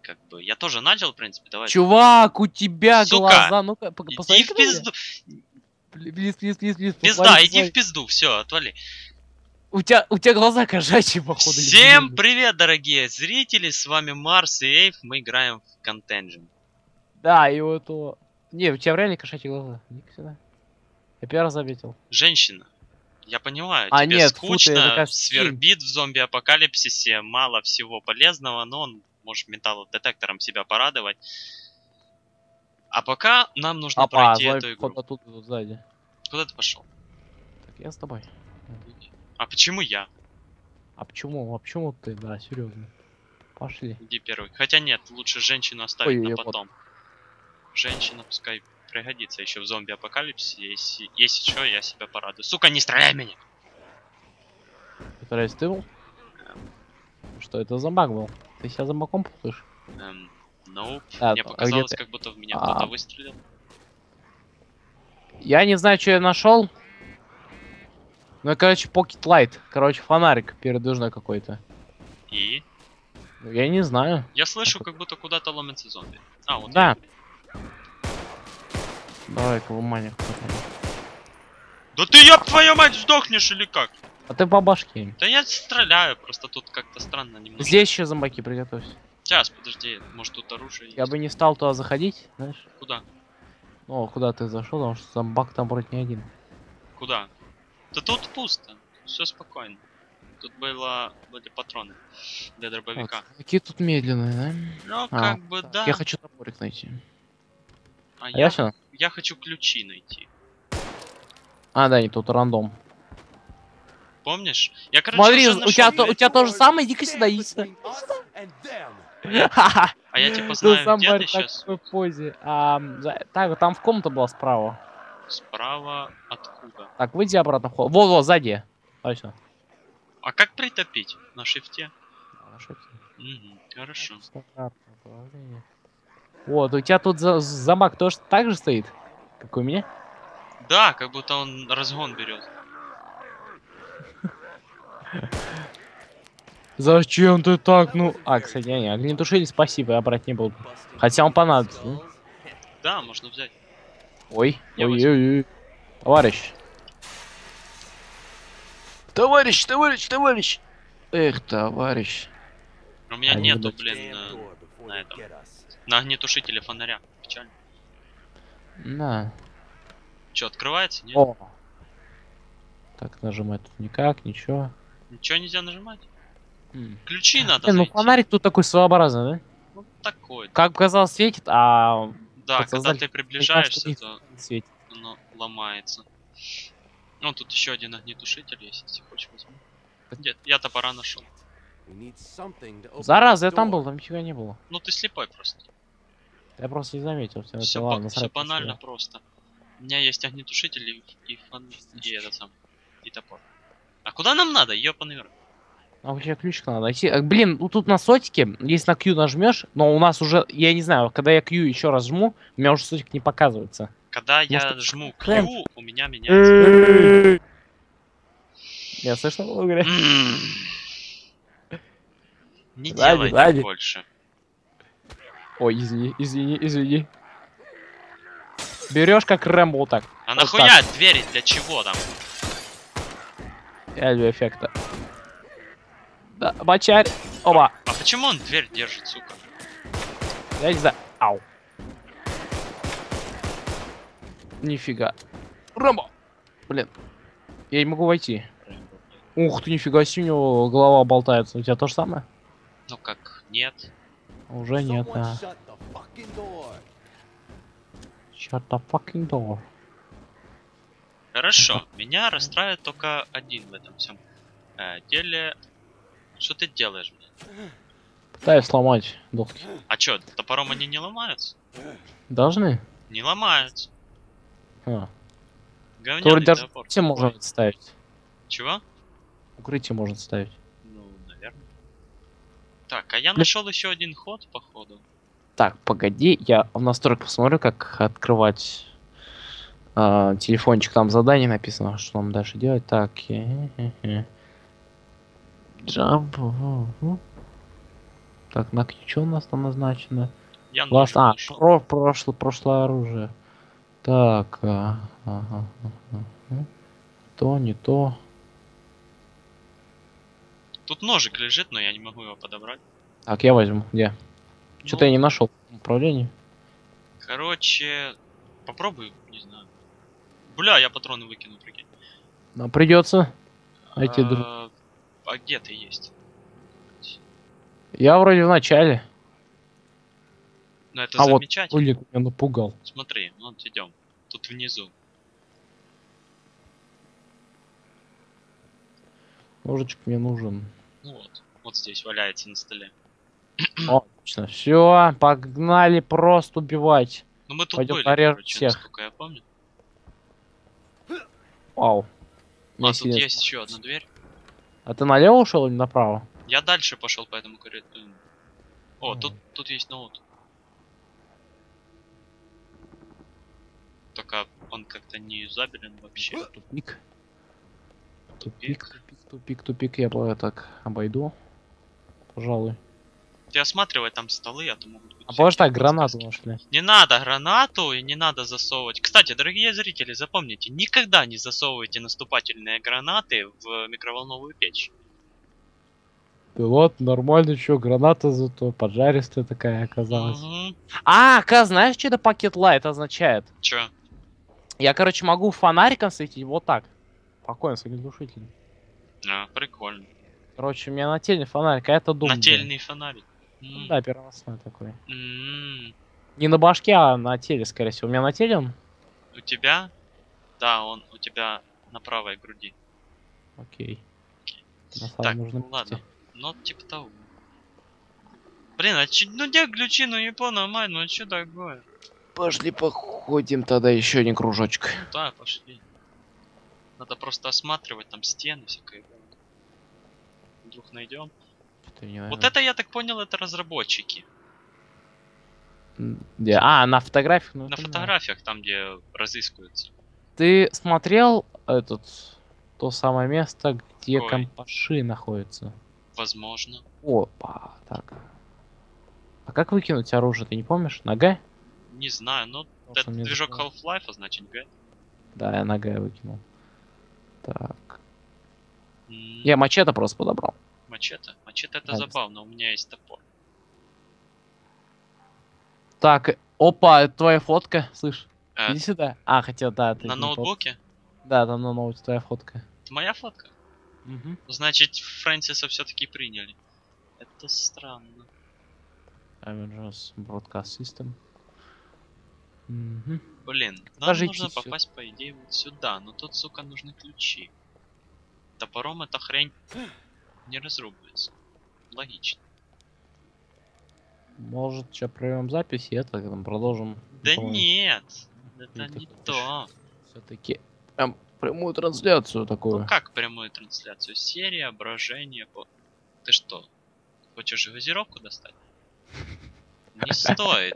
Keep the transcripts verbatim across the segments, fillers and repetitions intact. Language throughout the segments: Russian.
как бы, я тоже начал, в принципе, давай. Чувак, у тебя Сука, глаза, ну-ка, иди посмотри. в пизду. Плиз, плиз, плиз, плиз, Пизда, иди в пизду, все, отвали. У тебя, у тебя глаза кошачьи, походу. Всем привет, дорогие зрители, с вами Марс и Эйв, мы играем в Contention. Да, и вот... О... Не, у тебя реально кошачьи глаза. Иди-ка сюда. Я первый раз заметил. Женщина, я понимаю, а, тебе нет, скучно, фу, ты, кажется, свербит в зомби-апокалипсисе, мало всего полезного, но он может металлодетектором себя порадовать. А пока нам нужно Опа, пройти зомби, эту игру. походу, тут, тут сзади. Куда ты пошел? Так, я с тобой. А почему я? А почему? А почему ты, да, серьезно? Пошли. Иди первый. Хотя нет, лучше женщину оставить Ой, на я потом. Вот. Женщина пускай пригодится еще в зомби-апокалипсисе. Если, если что, я себя порадую. Сука, не стреляй меня! Повторяюсь, ты был? Что это зомбак был? Ты себя зомбаком путаешь? Эм, nope. А, Мне а показалось, где как будто в меня а... кто-то выстрелил. Я не знаю, что я нашел. Ну, короче, Pocket Light. Короче, фонарик передвижной какой-то. И? Ну, я не знаю. Я слышу, как будто куда-то ломятся зомби. А, вот да. Я. Давай-ка, выманек. Да ты, ёб твою мать, сдохнешь или как? А ты по башке. Да я стреляю, просто тут как-то странно немного. Здесь еще зомбаки, приготовься. Сейчас, подожди, может тут оружие есть? Я бы не стал туда заходить, знаешь? Куда? Ну, куда ты зашел, потому что зомбак там вроде не один. Куда? Да тут пусто, все спокойно. Тут было, были патроны для дробовика. Вот. Какие тут медленные, да? Ну, а, как бы, да. Я хочу топорик найти. А, а я, я что? Я хочу ключи найти. А, да, не тут рандом. Помнишь? Я, короче, Смотри, уже у тебя, нашел, у тебя то же самое, иди-ка сюда, иди сюда. А я типа знаю, где ты сейчас. В позе. А, так, там в комната была справа. Справа откуда? Так, выйди обратно в ход. Вот, вот, сзади. Точно. А как притопить? На шифте? На шифте. Угу, хорошо. Вот, у тебя тут за замок тоже так же стоит, как у меня? Да, как будто он разгон берет. Зачем ты так? Ну, а, кстати, не, огнетушитель, спасибо, я брать не буду. Хотя он понадобится. Да, да, можно взять. Ой, ой, ой, ой, товарищ. Товарищ, товарищ, товарищ. Эх, товарищ. У меня а нету, блин, на, на этом. На огнетушителе фонаря. Печально. На. Че, открывается? Нет? О. Так, нажимать тут никак, ничего. Ничего нельзя нажимать? М. Ключи надо э, ну найти. фонарик тут такой своеобразный, да? Ну, такой. Как казалось, светит, а... Да, когда ты приближаешься, не то светит. оно ломается. Ну, тут еще один огнетушитель есть, если хочешь возьму. Нет, я топора нашел. Зараза, я там был, там нифига не было. Ну ты слепой просто. Я просто не заметил. Все, все, ладно, по все банально просто. У меня есть огнетушитель и, и фон... и этот сам. И топор. А куда нам надо? Ёпаный рот. А вообще ключик надо найти. Блин, ну тут на сотике, если на Q нажмешь, но у нас уже, я не знаю, когда я Q еще раз жму, у меня уже сотик не показывается. Когда я Может, жму Q, у меня меняется. Я слышал, что говорят. Не делай так больше. Ой, извини, извини, извини. Берешь как Рэмбо так. А нахуя двери для чего там? Я люблю эффекта. Да, бочарь. Оба. А почему он дверь держит, сука? Я не знаю. Ау. Нифига. Рэмбо. Блин. Я не могу войти. Ух ты, нифига себе, у него голова болтается. У тебя то же самое? Ну как, нет. Уже нет, да. Shut the fucking door. Хорошо, меня расстраивает только один в этом всем э, деле. Что ты делаешь, блин? Пытаюсь сломать доски. А чё, топором они не ломаются? Должны? Не ломаются. А. Говняный даже топор. укрытие можно ставить. Чего? Укрытие можно ставить. Ну, наверное. Так, а я нашел еще один ход, походу. Так, погоди, я в настройках посмотрю, как открывать э, телефончик. Там задание написано, что нам дальше делать. Так, jump. Так, на что у нас там назначено? Я Ласт... нож А, нашел. про, прошло, прошлое оружие. Так, а, ага, ага, ага. То, не то. Тут ножик лежит, но я не могу его подобрать. Так, я возьму. Где? Что-то я Ну, не нашел управление. короче, попробуй, не знаю. Бля, я патроны выкину, прикинь. Но придется найти друг. А, а где ты есть? Я вроде в начале. Ну это А вот, замечательно. блин, меня напугал. Смотри, вот идем. Тут внизу. Ножичек мне нужен. Ну вот. Вот здесь валяется на столе. Отлично. Все, погнали просто убивать. Ну мы тут Пойдем были, порежем короче, всех. насколько я помню. Вау. А, Меня тут сильно есть смущает. еще одна дверь. А ты налево ушел или направо? Я дальше пошел по этому коридору. О, М. тут, тут есть ноут. Только он как-то не юзабелен вообще. Тупик. Тупик. Тупик, тупик, тупик, тупик. Я бы так обойду. Пожалуй. Ты осматривай там столы, а то могут быть... А позже так, всякие гранату подсказки. нашли. Не надо гранату и не надо засовывать. Кстати, дорогие зрители, запомните, никогда не засовывайте наступательные гранаты в микроволновую печь. Ты вот, нормально, что, граната зато поджаристая такая оказалась. Угу. А, оказывается, знаешь, что это пакет лайт означает? Чё? Я, короче, могу фонариком светить вот так. Спокойно, с огнетушителем. А, прикольно. Короче, у меня нательный фонарик, а это дум. Нательный фонарик. Ну М. да, переносной такой. М. Не на башке, а на теле, скорее всего. У меня на теле он? У тебя? Да, он у тебя на правой груди. Окей. На самом Так, нужном ладно. месте. Ну, типа того. Блин, а че, ну где ключи, ну не по нормально, ну что такое? Пошли походим тогда еще один кружочек. Ну да, пошли. Надо просто осматривать там стены всякое. Вдруг найдем. Что-то не Вот знаю. это, я так понял, это разработчики. М, Где? А, на фотографиях? Ну, На понимаю. фотографиях, там, где разыскиваются. Ты смотрел этот то самое место, где Какой? компаши находятся? Возможно. Опа, так. А как выкинуть оружие, ты не помнишь? Нога? Не знаю, но Потому это что мне движок запомнил. Half-Life, а значит, г. Да, я нога выкинул. Так. М, Я мачете просто подобрал. Мачете? Мачете это Да, забавно, у меня есть топор. Так, опа, это твоя фотка, слышь? Э, Иди сюда. А, хотел, да, ты на не тот. ноутбуке? Да, там на ноуте твоя фотка. Это моя фотка? Угу. Значит, Фрэнсиса все-таки приняли. Это странно. Avengers Broadcast System. Угу. Блин, нам Покажите нужно всё. попасть, по идее, вот сюда. Но тут, сука, нужны ключи. Топором эта хрень не разрубается. Логично. Может, сейчас проведем запись и это там продолжим. Да По-моему, нет, это Или ты не хочешь? то. Все-таки прям прямую трансляцию Ну такую. как прямую трансляцию? Серия, брожение. По... Ты что, хочешь газировку достать? Не стоит.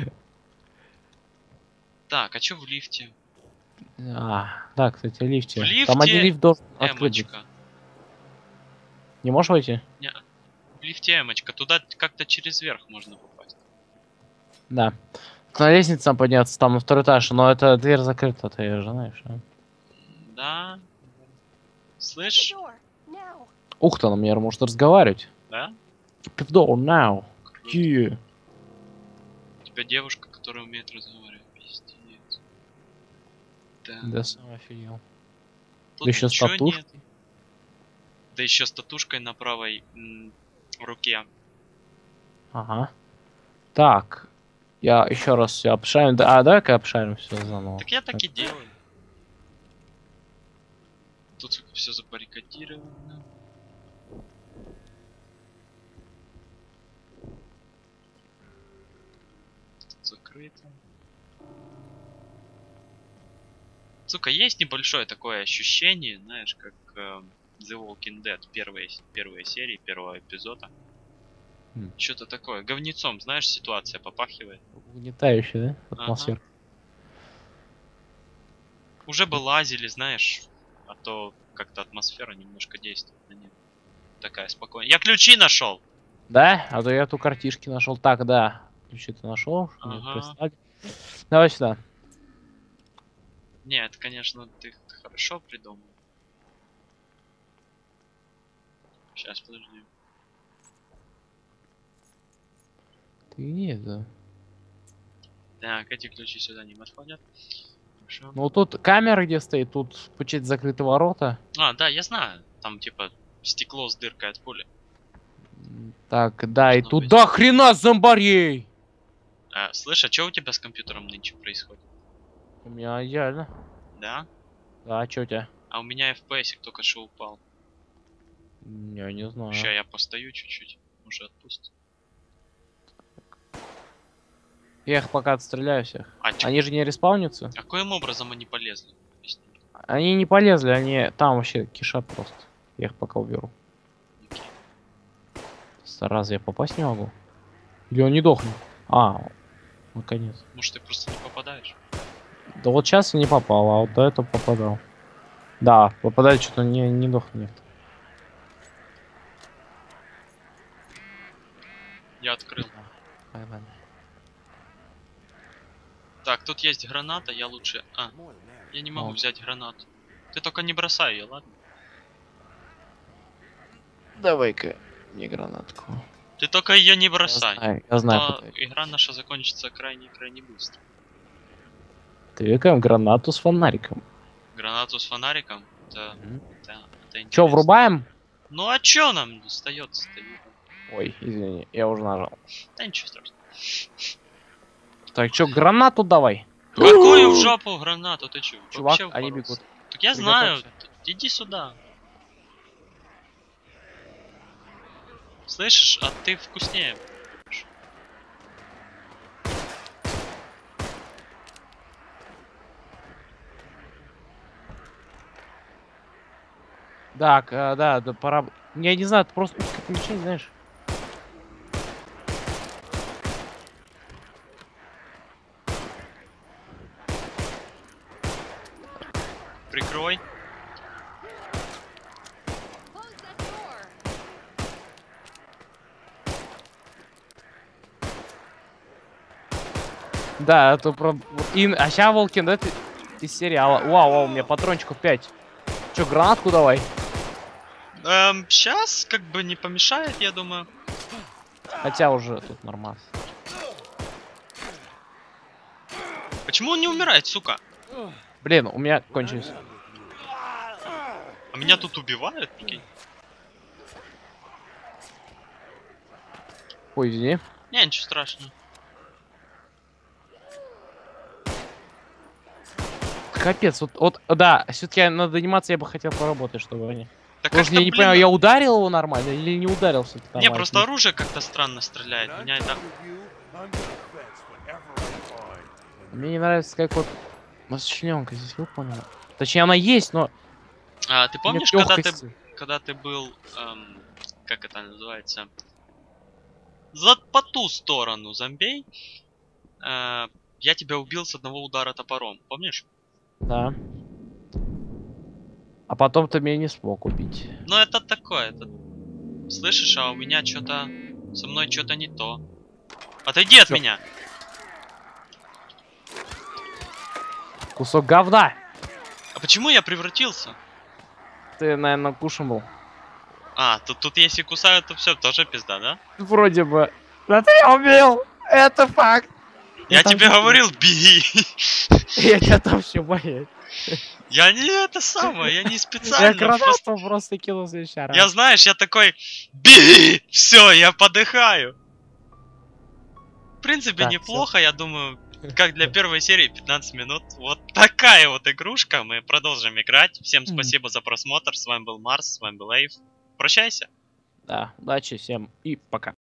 Так, а чё в лифте? А, да, кстати, в лифте. В Там один лифте лифт должен открыть быть. Эмочка. Не можешь войти? Не, в лифте Эмочка. Туда как-то через верх можно попасть. Да. На лестнице там подняться, там на второй этаж, но эта дверь закрыта, ты же знаешь. А? Да. Слышь? Ух ты, она мне может разговаривать. Да? Keep the door now. Yeah. У тебя девушка, которая умеет разговаривать. Пиздец. Да. Да, сам офигел. Тут Да еще ничего статуш. нет. Да еще с татушкой на правой м, руке. Ага. Так. Я еще раз все обшарим. Да, а давай-ка обшарим все заново. Так я так и делаю. Тут все забаррикадировано. Тут закрыто. Сука, есть небольшое такое ощущение, знаешь, как э, The Walking Dead, первые, первые серии, первого эпизода. Хм. Что-то такое. Говнецом, знаешь, ситуация попахивает. Угнетающая, да? Ага. Атмосфера. Уже бы лазили, знаешь, а то как-то атмосфера немножко действует на них. Такая спокойная. Я ключи нашел! Да? А то я тут картишки нашел. Так, да. Ключи ты нашел? Ага. Давай сюда. Нет, конечно, ты хорошо придумал. Сейчас, подожди. Ты не это. Так, эти ключи сюда не подходят. Хорошо. Ну тут камера где стоит, тут почти закрыты ворота. А, да, я знаю. Там типа стекло с дыркой от пули. Так, да, и Должно тут быть. до хрена зомбарей! А, слышь, а что у тебя с компьютером нынче происходит? У меня идеально. Да? Да, а чё у тебя? А у меня эф пи эс только что упал. Я не знаю. Сейчас я постою чуть-чуть. Может отпустит. Я их пока отстреляю всех. А чё? Они же не респаунятся? А каким образом они полезли? Объясни. Они не полезли, они там вообще кишат просто. Я их пока уберу. Окей. Раз я попасть не могу. Или он не дохнет? А, наконец. Может ты просто не попадаешь? Да вот сейчас я не попал, а вот до этого попадал. Да, попадает что-то не, не дохнет. Я открыл. Давай, давай. Так, тут есть граната, я лучше... А, я не могу О. взять гранату. Ты только не бросай ее, ладно? Давай-ка мне гранатку. Ты только ее не Я бросай. знаю, я знаю. А куда то игра наша закончится крайне-крайне быстро. Ты векаем гранату с фонариком. Гранату с фонариком? Это, Мгм. это, это интересно. Чё, врубаем? Ну а чё нам остается? Ой, извини, я уже нажал. Да ничего страшного. Так, чё, гранату давай. Какую в жопу гранату? Ты чё? Чувак, вообще они упоролся? бегут. Так я знаю. Приготовься. Иди сюда. Слышишь, а ты вкуснее. Так, э, да, да, пора... Я не знаю, это просто как мишень, знаешь. Прикрой. Да, это про... И... А сейчас Волкин, это из сериала. Вау, вау, у меня патрончиков пять. Чё, гранатку давай? Эм, сейчас как бы не помешает, я думаю. Хотя уже тут нормально. Почему он не умирает, сука? Блин, у меня кончились. А меня тут убивают, прикинь? Ой, извини. Не, ничего страшного. Капец, вот, вот да, все-таки над анимацией я бы хотел поработать, чтобы они... Да Потому что я не блин, понимаю, я ударил его нормально или не ударил все-таки? Не, просто оружие как-то странно стреляет. Меня это... Мне не нравится, как вот расчлененка здесь выполнена. Точнее, она есть, но... А, ты помнишь, нет когда ты, лёгкости. когда ты был, эм, как это называется, за по ту сторону зомбей, э, я тебя убил с одного удара топором, помнишь? Да. А потом ты меня не смог убить. Ну это такое, это... Слышишь, а у меня что-то... Со мной что-то не то. Отойди от Чё? меня! Кусок говна! А почему я превратился? Ты, наверное, кушан был. А, тут, тут если кусают, то все, тоже пизда, да? Вроде бы. Да ты меня убил! Это факт! Я там тебе всё- говорил, беги! Я тебя там все боюсь. Я не это самое, я не Я специально. гранату просто- просто кинул за еще раз. Я знаешь, я такой, беги! Все, я подыхаю. В принципе, Так, неплохо, я думаю, как для первой серии пятнадцать минут. Вот такая вот игрушка, мы продолжим играть. Всем Мгм. спасибо за просмотр, с вами был Марс, с вами был Эйв. Прощайся. Да, удачи всем и пока.